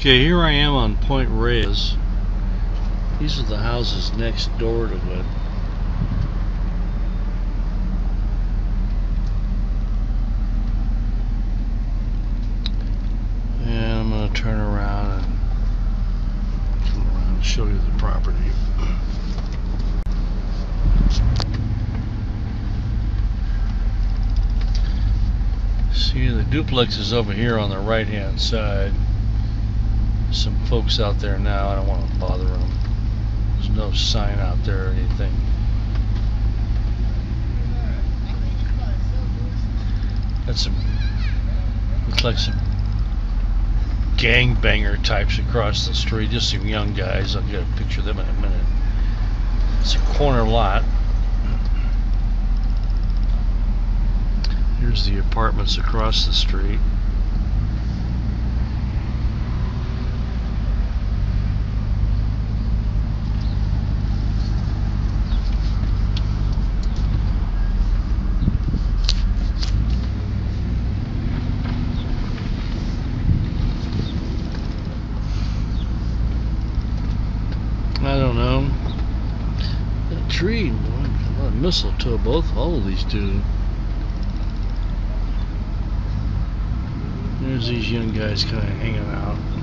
Okay, here I am on Point Reyes. These are the houses next door to it. And I'm going to turn around and come around and show you the property. See, the duplex is over here on the right hand side. Some folks out there now. I don't want to bother them. There's no sign out there or anything. That's some, looks like some gangbanger types across the street. Just some young guys. I'll get a picture of them in a minute. It's a corner lot. Here's the apartments across the street. I don't know. That tree, boy, a lot of mistletoe, all of these do. There's these young guys kind of hanging out.